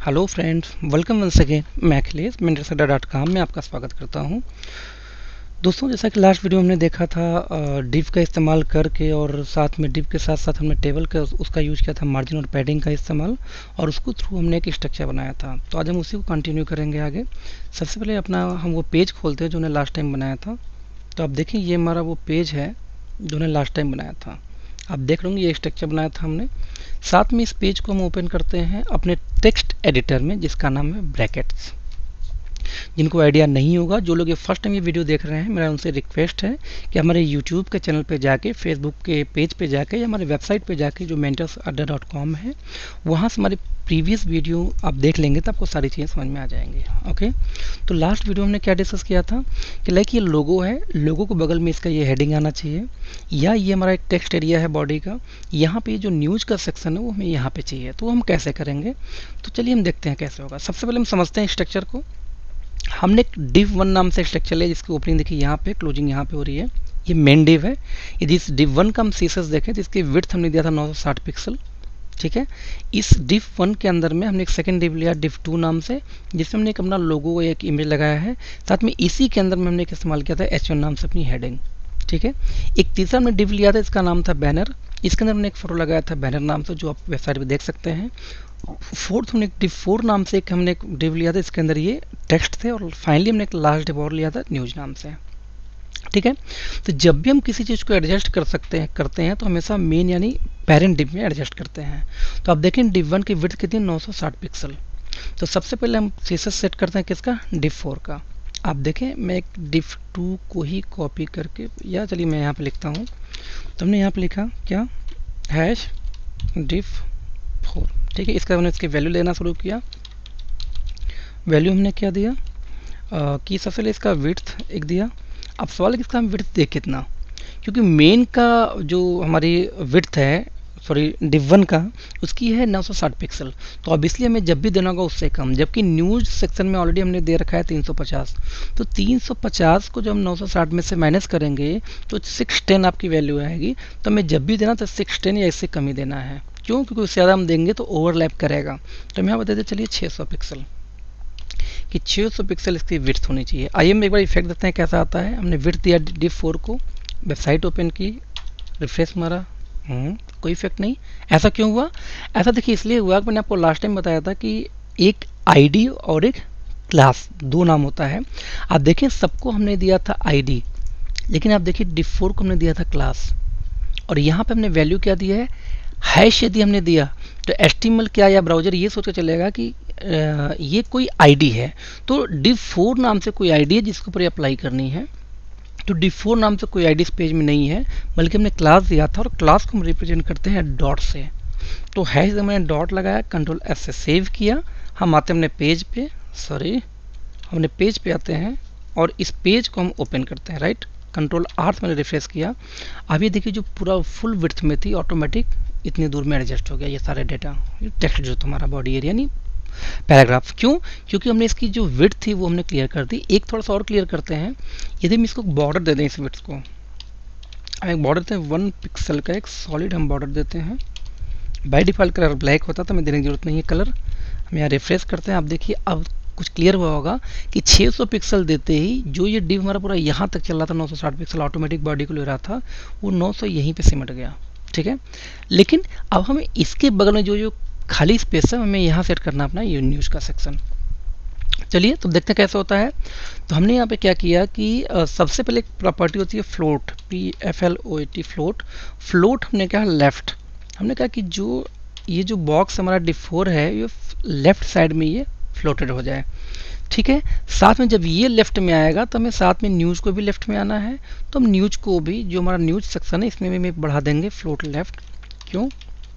Hello friends, welcome once again. मैं Akhilesh mentorsadda.com में आपका स्वागत करता हूं। दोस्तों, जैसा कि लास्ट वीडियो हमने देखा था डिव का इस्तेमाल करके, और साथ में डिव के साथ साथ हमने टेबल का उसका यूज़ किया था, मार्जिन और पैडिंग का इस्तेमाल, और उसको थ्रू हमने एक स्ट्रक्चर बनाया था। तो आज हम उसी को कंटिन्यू करेंगे आगे। सबसे पहले अपना हम वो पेज खोलते हैं जो हमने लास्ट टाइम बनाया था। तो आप देखें, ये हमारा वो पेज है जो हमने लास्ट टाइम बनाया था। आप देख रहे होंगे ये स्ट्रक्चर बनाया था हमने। साथ में इस पेज को हम ओपन करते हैं अपने टेक्स्ट एडिटर में, जिसका नाम है ब्रैकेट्स। जिनको आइडिया नहीं होगा, जो लोग ये फर्स्ट टाइम ये वीडियो देख रहे हैं, मेरा उनसे रिक्वेस्ट है कि हमारे यूट्यूब के चैनल पे जाके, फेसबुक के पेज पे जाके, या हमारे वेबसाइट पे जाके जो mentorsadda.com है, वहाँ से हमारी प्रीवियस वीडियो आप देख लेंगे तो आपको सारी चीज़ें समझ में आ जाएंगी। ओके, तो लास्ट वीडियो हमने क्या डिस्कस किया था कि लाइक ये लोगो है, लोगो को बगल में इसका ये हेडिंग आना चाहिए, या ये हमारा एक टेक्स्ट एरिया है बॉडी का, यहाँ पे जो न्यूज़ का सेक्शन है वो हमें यहाँ पे चाहिए। तो हम कैसे करेंगे, तो चलिए हम देखते हैं कैसे होगा। सबसे पहले हम समझते हैं स्ट्रक्चर को। हमने एक div1 नाम से स्ट्रक्चर लिया, जिसकी ओपनिंग देखिए यहाँ पे, क्लोजिंग यहाँ पे हो रही है। ये मेन डिव है। यदि इस div1 का हम सीसेस देखें तो इसकी विड्थ हमने दिया था 960 पिक्सल। ठीक है, इस div1 के अंदर में हमने एक सेकंड डिव लिया div2 नाम से, जिसमें हमने एक अपना लोगो, एक इमेज लगाया है। साथ में इसी के अंदर में हमने एक इस्तेमाल किया था h1 नाम से अपनी हेडिंग। ठीक है, एक तीसरा हमने डिव लिया था, इसका नाम था बैनर। इसके अंदर हमने एक फोटो लगाया था बैनर नाम से, जो आप वेबसाइट पे देख सकते हैं। फोर्थ हमने div4 नाम से हमने एक डिव लिया था, इसके अंदर ये टेक्स्ट थे। और फाइनली हमने एक लास्ट डिव और लिया था न्यूज नाम से। ठीक है, तो जब भी हम किसी चीज़ को एडजस्ट करते हैं तो हमेशा मेन यानी पेरेंट डिव में एडजस्ट करते हैं। तो आप देखें div1 की विड्थ कितनी, 960 पिक्सल। तो सबसे पहले हम सीसेस सेट करते हैं किसका, div4 का। आप देखें, मैं एक div2 को ही कॉपी करके, या चलिए मैं यहाँ पे लिखता हूँ। तो हमने यहाँ पे लिखा क्या, #div4। ठीक है, इसका हमने इसकी वैल्यू लेना शुरू किया। वैल्यू हमने क्या दिया कि सबसे पहले इसका विड्थ एक दिया। अब सवाल है कि इसका हम विड्थ दे कितना, क्योंकि मेन का जो हमारी विड्थ है, सॉरी div1 का, उसकी है 960 पिक्सल। तो अब इसलिए हमें जब भी देना होगा उससे कम, जबकि न्यूज़ सेक्शन में ऑलरेडी हमने दे रखा है 350। तो 350 को जब हम 960 में से माइनस करेंगे तो 610 आपकी वैल्यू आएगी। तो हमें जब भी देना तो 610 या इससे कम ही देना है। क्यों, क्योंकि उससे ज़्यादा हम देंगे तो ओवरलैप करेगा। तो हम यहाँ बता देते चलिए 600 पिक्सल, कि 600 पिक्सल इसकी विड्थ होनी चाहिए। आइए हम एक बार इफेक्ट देखते हैं कैसा आता है। हमने विड्थ दिया div4 को, वेबसाइट ओपन की, रिफ्रेश मारा, कोई इफेक्ट नहीं। ऐसा क्यों हुआ? ऐसा देखिए इसलिए हुआ कि मैंने आपको लास्ट टाइम बताया था कि एक आईडी और एक क्लास, दो नाम होता है। आप देखें, सबको हमने दिया था आईडी, लेकिन आप देखिए div4 को हमने दिया था क्लास। और यहाँ पे हमने वैल्यू क्या दिया है, हैश यदि हमने दिया तो HTML क्या या ब्राउजर ये सोच कर चलेगा कि ये कोई आईडी है। तो div4 नाम से कोई आईडी है जिसके ऊपर अप्लाई करनी है। तो div4 नाम से कोई आईडी इस पेज में नहीं है, बल्कि हमने क्लास दिया था, और क्लास को हम रिप्रेजेंट करते हैं डॉट से। तो हैश हमने डॉट लगाया, Ctrl+S से सेव किया। हम आते हैं अपने पेज पे, हमने पेज पे आते हैं और इस पेज को हम ओपन करते हैं। राइट, Ctrl+R से मैंने रिफ्रेश किया। अब ये देखिए, जो पूरा फुल विड्थ में थी, ऑटोमेटिक इतनी दूर में एडजस्ट हो गया ये सारे डेटा, टेक्स्ट जो तुम्हारा बॉडी एरिया नहीं पैराग्राफ। क्यों, क्योंकि हमने इसकी जो विड्थ थी वो हमने क्लियर कर दी। एक थोड़ा सा और क्लियर करते हैं। यदि हम इसको बॉर्डर दे दें, इस विड्थ को हम एक बॉर्डर देते हैं 1 पिक्सल का, एक सॉलिड हम बॉर्डर देते हैं। बाय डिफॉल्ट कलर ब्लैक होता था, हमें देने की जरूरत नहीं है कलर। हम यहाँ रिफ्रेश करते हैं। आप देखिए अब कुछ क्लियर हुआ होगा कि 600 पिक्सल देते ही जो ये डिव हमारा पूरा यहाँ तक चल रहा था, 960 पिक्सल ऑटोमेटिक बॉडी को ले रहा था, वो 900 यहीं पे सिमट गया। ठीक है, लेकिन अब हमें इसके बगल में जो खाली स्पेस है, हमें यहाँ सेट करना अपना ये न्यूज़ का सेक्शन। चलिए तो देखते हैं कैसे होता है। तो हमने यहाँ पे क्या किया कि सबसे पहले एक प्रॉपर्टी होती है फ्लोट, PFLOAT, फ्लोट हमने कहा लेफ्ट। हमने कहा कि जो ये जो बॉक्स हमारा div4 है, ये लेफ्ट साइड में ये फ्लोटेड हो जाए। ठीक है, साथ में जब ये लेफ्ट में आएगा तो हमें साथ में न्यूज़ को भी लेफ्ट में आना है। तो हम न्यूज़ को भी, जो हमारा न्यूज़ सेक्शन है, इसमें भी बढ़ा देंगे फ्लोट लेफ्ट। क्यों,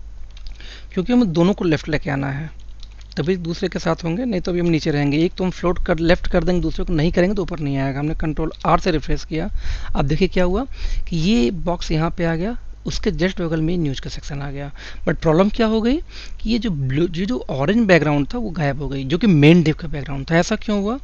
क्योंकि हमें दोनों को लेफ्ट लेके आना है, तभी दूसरे के साथ होंगे, नहीं तो अभी हम नीचे रहेंगे। एक तो हम फ्लोट कर लेफ्ट कर देंगे, दूसरे को नहीं करेंगे तो ऊपर नहीं आएगा। हमने Ctrl+R से रिफ्रेश किया। अब देखिए क्या हुआ कि ये बॉक्स यहाँ पे आ गया, उसके जस्ट बगल में न्यूज़ का सेक्शन आ गया। बट प्रॉब्लम क्या हो गई कि ये जो ब्लू, जो ऑरेंज बैकग्राउंड था वो गायब हो गई, जो कि मेन डिव का बैकग्राउंड था। ऐसा क्यों हुआ?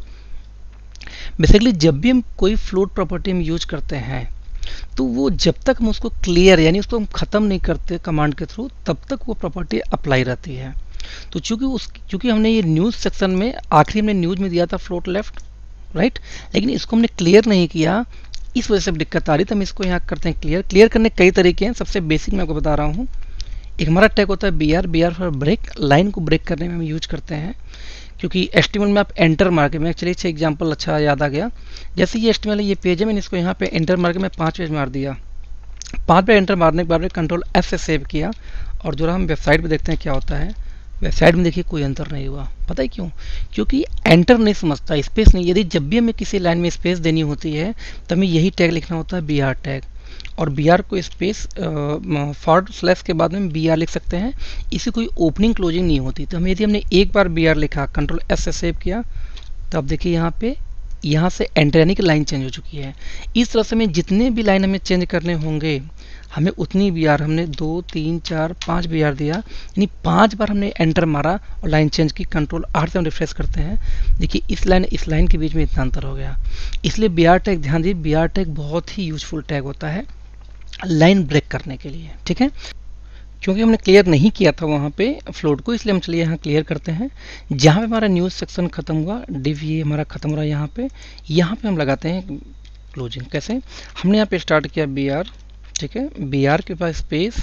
बेसिकली जब भी हम कोई फ्लोट प्रॉपर्टी हम यूज करते हैं, तो वो जब तक हम उसको क्लियर यानी उसको हम ख़त्म नहीं करते कमांड के थ्रू, तब तक वो प्रॉपर्टी अप्लाई रहती है। तो चूंकि हमने ये न्यूज़ सेक्शन में आखिरी हमने न्यूज़ में दिया था फ्लोट लेफ्ट, राइट, लेकिन इसको हमने क्लियर नहीं किया, इस वजह से दिक्कत आ रही। तो हम इसको यहाँ करते हैं क्लियर। क्लियर करने के कई तरीके हैं, सबसे बेसिक मैं आपको बता रहा हूँ। एक हमारा टैग होता है B R for break, line को ब्रेक करने में हम यूज करते हैं, क्योंकि HTML में आप एंटर मार के, मैं चलिए अच्छा एग्जांपल अच्छा याद आ गया। जैसे ये HTML है, ये पेज है, मैंने इसको यहाँ पे एंटर मार के मैं 5 पेज मार दिया। 5 पे एंटर मारने के बाद में कंट्रोल F से सेव किया, और जो हम वेबसाइट पे देखते हैं क्या होता है, वेबसाइट में देखिए कोई अंतर नहीं हुआ। पता है क्यों? क्योंकि एंटर नहीं समझता, स्पेस नहीं। यदि जब भी हमें किसी लाइन में स्पेस देनी होती है तो हमें यही टैग लिखना होता है BR टैग, और BR को स्पेस फॉरवर्ड स्लैश के बाद में BR लिख सकते हैं। इसी कोई ओपनिंग क्लोजिंग नहीं होती। तो हम यदि हमने एक बार BR लिखा, कंट्रोल S से सेव किया, तो अब देखिए यहाँ पे, यहाँ से एंटर यानी कि लाइन चेंज हो चुकी है। इस तरह से हमें जितने भी लाइन हमें चेंज करने होंगे, हमें उतनी BR, हमने 2 3 4 5 BR दिया, यानी 5 बार हमने एंटर मारा और लाइन चेंज की। कंट्रोल R से हम रिफ्रेश करते हैं, देखिए इस लाइन के बीच में इतना अंतर हो गया। इसलिए BR टैग, ध्यान दीजिए, BR टैग बहुत ही यूजफुल टैग होता है लाइन ब्रेक करने के लिए, ठीक है। क्योंकि हमने क्लियर नहीं किया था वहाँ पे फ्लोट को, इसलिए हम चलिए यहाँ क्लियर करते हैं। जहाँ पे हमारा न्यूज़ सेक्शन खत्म हुआ, डिव ये हमारा खत्म हो रहा है यहाँ पे हम लगाते हैं क्लोजिंग। कैसे? हमने यहाँ पे स्टार्ट किया BR, ठीक है, BR के पास space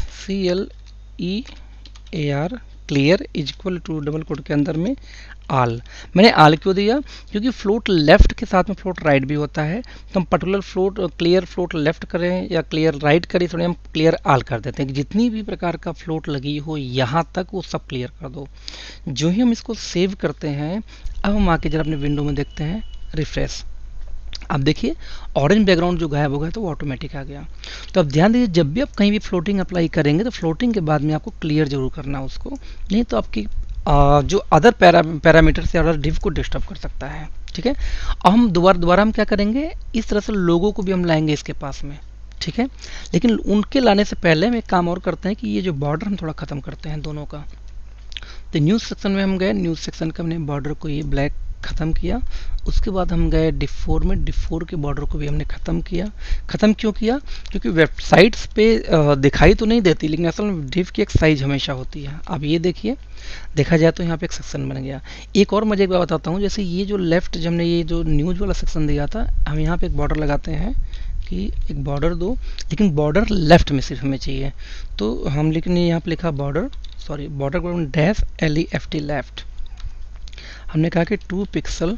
CLEAR clear is equal to double quote के अंदर में आल। मैंने आल क्यों दिया? क्योंकि फ्लोट लेफ्ट के साथ में फ्लोट राइट भी होता है, तो हम particular float clear float left करें या क्लियर राइट करें, थोड़े हम क्लियर आल कर देते हैं कि जितनी भी प्रकार का फ्लोट लगी हो यहाँ तक वो सब क्लियर कर दो। जो ही हम इसको सेव करते हैं, अब हम आके जरा अपने विंडो में देखते हैं, रिफ्रेश। अब देखिए ऑरेंज बैकग्राउंड जो गायब हो गया तो वो ऑटोमेटिक आ गया। तो अब ध्यान दीजिए, जब भी आप कहीं भी फ्लोटिंग अप्लाई करेंगे तो फ्लोटिंग के बाद में आपको क्लियर जरूर करना है उसको, नहीं तो आपकी जो अदर पैरामीटर से अदर डिव को डिस्टर्ब कर सकता है, ठीक है। अब हम दोबारा हम क्या करेंगे, इस तरह से लोगों को भी हम लाएंगे इसके पास में, ठीक है। लेकिन उनके लाने से पहले हम एक काम और करते हैं कि ये जो बॉर्डर हम थोड़ा ख़त्म करते हैं दोनों का। तो न्यूज़ सेक्शन में हम गए, न्यूज़ सेक्शन का हमने बॉर्डर को ये ब्लैक ख़त्म किया। उसके बाद हम गए डिफ4 में, डिफ4 के बॉर्डर को भी हमने ख़त्म किया। ख़त्म क्यों किया? क्योंकि वेबसाइट्स पे दिखाई तो नहीं देती, लेकिन असल में डिफ की एक साइज हमेशा होती है। अब ये देखिए, देखा जाए तो यहाँ पे एक सेक्शन बन गया। एक और मजे की बात बताता हूँ, जैसे ये जो लेफ्ट, जब हमने ये जो न्यूज़ वाला सेक्शन दिया था, हम यहाँ पे एक बॉर्डर लगाते हैं कि एक बॉर्डर दो, लेकिन बॉर्डर लेफ्ट में सिर्फ हमें चाहिए। तो हम लेकिन यहाँ पे लिखा बॉर्डर को डैश LEFT लेफ्ट। हमने कहा कि 2 pixel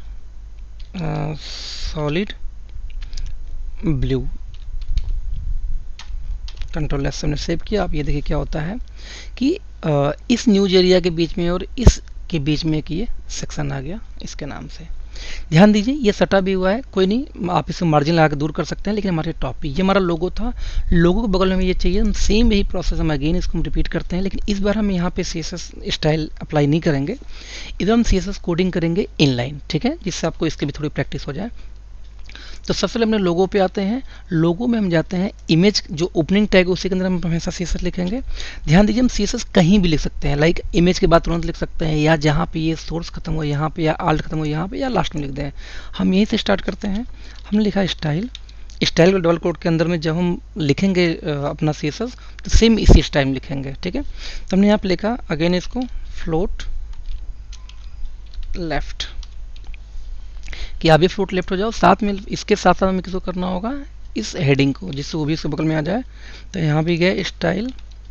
solid blue, control S से हमने सेव किया। आप ये देखिए क्या होता है कि इस न्यूज एरिया के बीच में और इस के बीच में एक ये सेक्शन आ गया इसके नाम से। ध्यान दीजिए ये सटा भी हुआ है, कोई नहीं, आप इसे मार्जिन लगा के दूर कर सकते हैं, लेकिन हमारे टॉप पे ये हमारा लोगो था, लोगो के बगल में हमें ये चाहिए। हम सेम यही प्रोसेस हम अगेन इसको हम रिपीट करते हैं, लेकिन इस बार हम यहाँ पे CSS स्टाइल अप्लाई नहीं करेंगे, इधर हम CSS कोडिंग करेंगे इनलाइन, ठीक है, जिससे आपको इसकी भी थोड़ी प्रैक्टिस हो जाए। तो सबसे पहले अपने लोगो पे आते हैं। लोगो में हम जाते हैं, इमेज जो ओपनिंग टैग है उसी के अंदर हम हमेशा CSS लिखेंगे। ध्यान दीजिए हम CSS कहीं भी लिख सकते हैं, लाइक इमेज के बाद तुरंत लिख सकते हैं, या जहाँ पे ये सोर्स खत्म हो यहाँ पे, या आल्ट खत्म हो यहाँ पे, या लास्ट में लिख दें। हम यहीं से स्टार्ट करते हैं। हमने लिखा स्टाइल के डबल कोड के अंदर में जब हम लिखेंगे अपना CSS तो सेम इसी स्टाइल में लिखेंगे, ठीक है। तो हमने यहाँ पे लिखा अगेन इसको फ्लोट लेफ्ट, कि आप भी फ्लोट लेफ्ट हो जाओ। साथ में इसके साथ साथ हमें किसको करना होगा, इस हेडिंग को, जिससे वो भी इसके बगल में आ जाए। तो यहाँ भी गए स्टाइल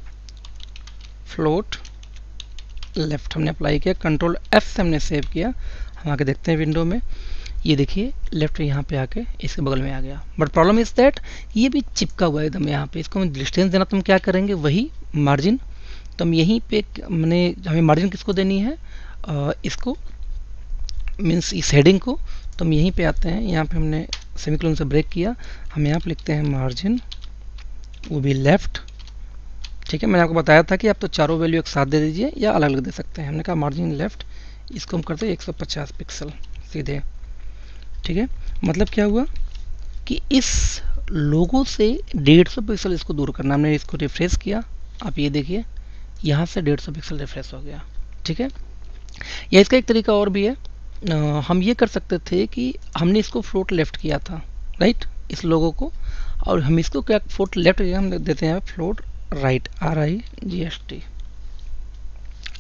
फ्लोट लेफ्ट हमने अप्लाई किया, कंट्रोल F से हमने सेव किया। हम आके देखते हैं विंडो में, ये देखिए लेफ्ट यहाँ पे आके इसके बगल में आ गया। बट प्रॉब्लम इज दैट ये भी चिपका हुआ है एकदम यहाँ पे, इसको हमें डिस्टेंस देना, तो हम क्या करेंगे वही मार्जिन। तो हम यहीं पे हमें मार्जिन किसको देनी है, इसको मीन्स इस हेडिंग को। तो हम यहीं पे आते हैं, यहाँ पे हमने सेमीकोलन से ब्रेक किया, हम यहाँ पे लिखते हैं मार्जिन, वो भी लेफ्ट, ठीक है। मैंने आपको बताया था कि आप तो चारों वैल्यू एक साथ दे दीजिए या अलग अलग दे सकते हैं। हमने कहा मार्जिन लेफ्ट, इसको हम करते हैं 150 पिक्सल सीधे, ठीक है। मतलब क्या हुआ कि इस लोगो से 150 पिक्सल इसको दूर करना। हमने इसको रिफ्रेश किया, आप ये देखिए यहाँ से 150 पिक्सल रिफ्रेश हो गया, ठीक है। या इसका एक तरीका और भी है, हम ये कर सकते थे कि हमने इसको फ्लोट लेफ्ट किया था, राइट, इस लोगो को, और हम इसको क्या फ्लोट लेफ्ट हम देते हैं float right, RIGHT।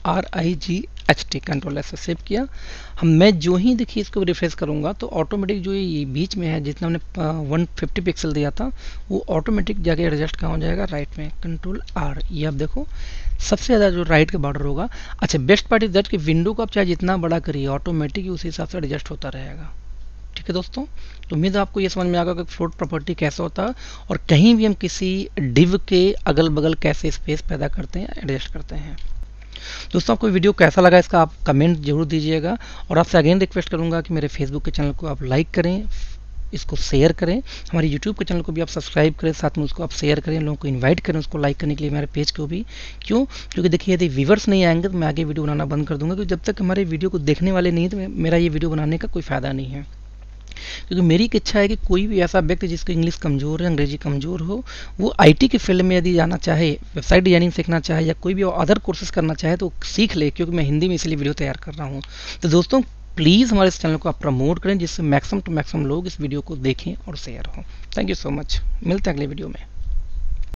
RIGHT, control ऐसे सेव किया। मैं जो ही देखिए इसको रिफ्रेश करूँगा तो ऑटोमेटिक जो ये बीच में है जितना हमने 150 पिक्सल दिया था वो ऑटोमेटिक जाके एडजस्ट कहाँ हो जाएगा, राइट में, कंट्रोल R। ये आप देखो सबसे ज़्यादा जो राइट का बॉर्डर होगा। अच्छा, बेस्ट पार्ट इज दैट कि विंडो को आप चाहे जितना बड़ा करिए ऑटोमेटिक ही उसी हिसाब से एडजस्ट होता रहेगा। ठीक है दोस्तों, तो उम्मीद है आपको ये समझ में आ गया कि फ्लोट प्रॉपर्टी कैसा होता है और कहीं भी हम किसी डिव के अगल बगल कैसे स्पेस पैदा करते हैं, एडजस्ट करते हैं। दोस्तों आपको वीडियो कैसा लगा इसका आप कमेंट जरूर दीजिएगा और आपसे अगेन रिक्वेस्ट करूंगा कि मेरे फेसबुक के चैनल को आप लाइक करें, इसको शेयर करें, हमारे यूट्यूब के चैनल को भी आप सब्सक्राइब करें, साथ में उसको आप शेयर करें, लोगों को इनवाइट करें उसको लाइक करने के लिए मेरे पेज को भी। क्यों? क्योंकि देखिए यदि व्यूवर्स नहीं आएंगे तो मैं आगे वीडियो बनाना बंद कर दूंगा, क्योंकि जब तक हमारे वीडियो को देखने वाले नहीं तो मेरा ये वीडियो बनाने का कोई फ़ायदा नहीं है। क्योंकि मेरी एक इच्छा है कि कोई भी ऐसा व्यक्ति जिसको इंग्लिश कमज़ोर है, अंग्रेजी कमज़ोर हो, वो आईटी के फील्ड में यदि जाना चाहे, वेबसाइट डिजाइनिंग सीखना चाहे या कोई भी अदर कोर्सेज करना चाहे तो सीख ले, क्योंकि मैं हिंदी में इसलिए वीडियो तैयार कर रहा हूँ। तो दोस्तों प्लीज़ हमारे इस चैनल को आप प्रमोट करें जिससे मैक्सिमम टू मैक्सिमम लोग इस वीडियो को देखें और शेयर हो। थैंक यू सो मच, मिलते हैं अगले वीडियो में।